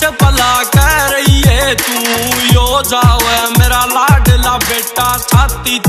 सच भला कह रही है तू। यो जावे मेरा लाडला बेटा छाती